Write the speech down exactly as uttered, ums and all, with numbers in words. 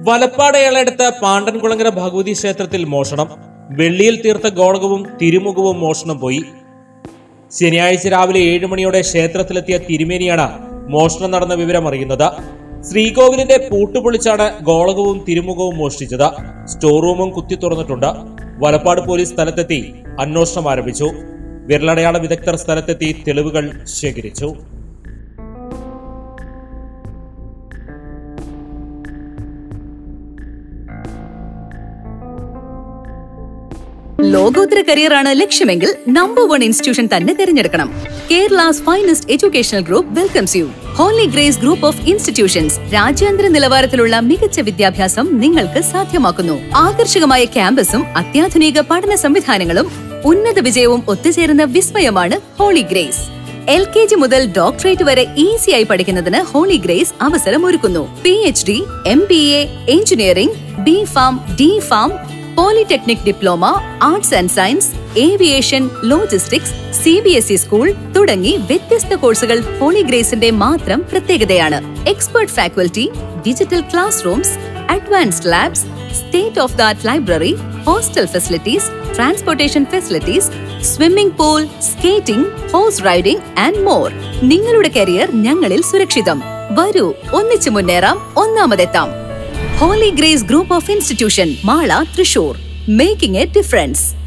വലപ്പാട് ഏളടുത്ത് പാണ്ടൻകുളങ്ങര ഭഗവതി ക്ഷേത്രത്തിൽ മോഷണം. വെള്ളിയിൽ തീർത്ത ഗോളകവും തിരുമുഖവും മോഷണം പോയി. ശനിയാഴ്ച രാവിലെ ഏഴു മണിയോടെ ക്ഷേത്രത്തിലെത്തിയ തിരുമേനിയാണ് മോഷണം നടന്ന വിവരം അറിയുന്നത്. ശ്രീകോവിലിന്റെ പൂട്ടുപൊളിച്ചാണ് ഗോളകവും തിരുമുഖവും മോഷ്ടിച്ചത്. സ്റ്റോർ റൂമും കുത്തി തുറന്നിട്ടുണ്ട്. വലപ്പാട് പോലീസ് സ്ഥലത്തെത്തി അന്വേഷണം ആരംഭിച്ചു. വിരലടയാള വിദഗ്ധർ സ്ഥലത്തെത്തി തെളിവുകൾ ശേഖരിച്ചു. ലോകോത്തര കരിയറാണ് ലക്ഷ്യമെങ്കിൽ നമ്പർ വൺ ഇൻസ്റ്റിറ്റ്യൂഷൻ തന്നെ തിരഞ്ഞെടുക്കണം. Kerala's finest educational group welcomes you. Holy Grace group of institutions രാജ്യാന്തര നിലവാരത്തിലുള്ള മികച്ച വിദ്യാഭ്യാസം നിങ്ങൾക്ക് സാധ്യമാക്കുന്നു. ആകർഷകമായ ക്യാമ്പസും അത്യാധുനിക പഠന സംവിധാനങ്ങളും ഉന്നത വിജയവും ഒത്തുചേരുന്ന വിസ്മയമാണ് Holy Grace. L K G മുതൽ ഡോക്ടറേറ്റ് വരെ ഈസിയായി പഠിക്കുന്നതിന് ഹോളി ഗ്രേസ് അവസരം ഒരുക്കുന്നു. P H D, M B A, engineering, B pharm, D pharm, polytechnic diploma, arts and science, aviation, logistics, C B S E school തുടങ്ങി വ്യത്യസ്ത കോഴ്സുകൾ Holy ഗ്രേസിന്റെ മാത്രം പ്രത്യേകതയാണ്. Expert faculty, digital classrooms, advanced labs, state of the art library, hostel facilities, transportation facilities, swimming pool, skating, horse riding and more. നിങ്ങളുടെ career ഞങ്ങളിൽ സുരക്ഷിതം. വരൂ, ഒന്നിച്ചു മുന്നേറാം, ഒന്നാമതെത്താം. Holy Grace Group of Institution, Mala, Thrissur, making a difference.